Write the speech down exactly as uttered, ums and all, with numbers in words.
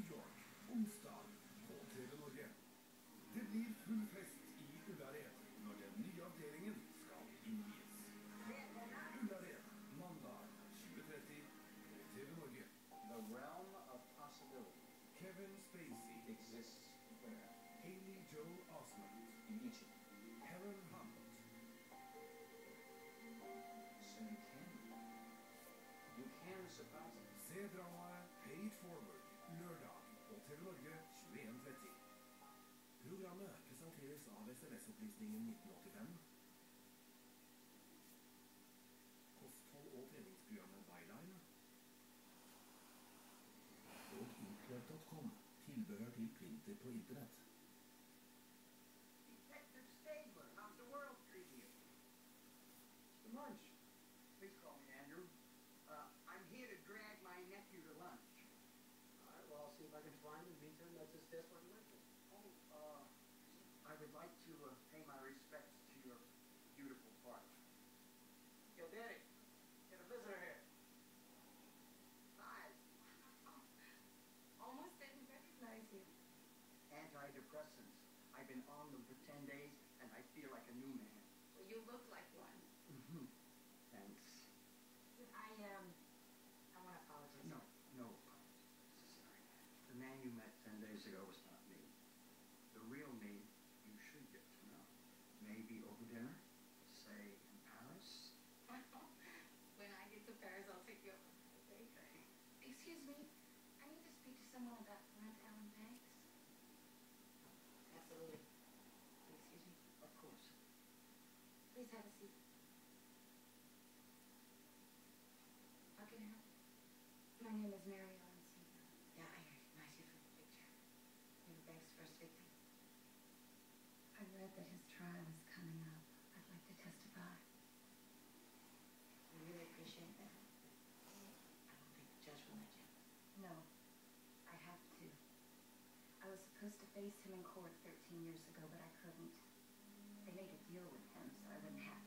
York, onsdag på T V Norge. Det blir full fest i Ullared når den nye avdelingen skal innvies. Ullared, mandag tjue tretti på T V Norge. The realm of possibility. Kevin Spacey Exists where? Haley Joel Osment In Egypt. Helen Hunt Soon can you. You can surprise us. Se dramaet Pay It Forward lørdag på T V Norge tjueen tretti. Programmet presenteres av S M S-opplysningen nitten åttifem. Kosthold- og treningsprogrammet Byline. Og Inkler punktum com, tilbehør til printer på internett. Detective Stabler, how's the world treating you? The lunch. Please call me Andrew. Uh, I'm here to drag my nephew to lunch. All right, well, I'll see if I can find him. Meantime, that's his desk where he left it. Oh, uh, I would like to uh, pay my respects to your beautiful partner. Yo, Danny, get a visitor here. Hi. Almost didn't recognize you. Antidepressants. I've been on them for ten days, and I feel like a new man. Well, you look like one. Thanks. I, um, I want to apologize. No, no apologies. Sorry. The man you met ten days ago was not me. The real me, you should get to know. Maybe over dinner, say in Paris. When I get to Paris, I'll take you over. Okay? Excuse me. I need to speak to someone about Brent Allen Banks. Absolutely. Excuse me. Of course. Please have a seat. How can I help? My name is Mary Ellen Seaver. Yeah, I recognize you from the picture. You're Banks' first victim. I read that his trial is coming up. I'd like to testify. I really appreciate that. I don't think the judge will let you. No. I have to. I was supposed to face him in court thirteen years ago, but I couldn't. They made a deal with him, so I wouldn't have